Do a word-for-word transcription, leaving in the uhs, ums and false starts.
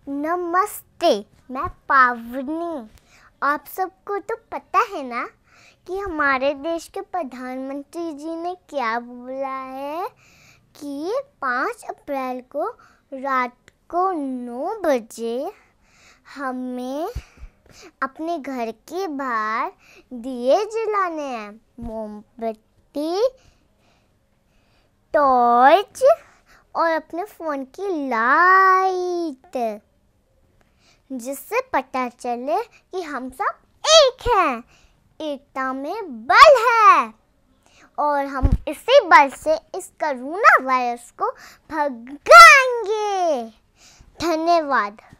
नमस्ते, मैं पावनी। आप सबको तो पता है ना कि हमारे देश के प्रधानमंत्री जी ने क्या बोला है कि पाँच अप्रैल को रात को नौ बजे हमें अपने घर के बाहर दिए जलाने हैं, मोमबत्ती, टॉर्च और अपने फ़ोन की लाइट, जिससे पता चले कि हम सब एक हैं, एकता में बल है और हम इसी बल से इस कोरोना वायरस को भगाएंगे। धन्यवाद।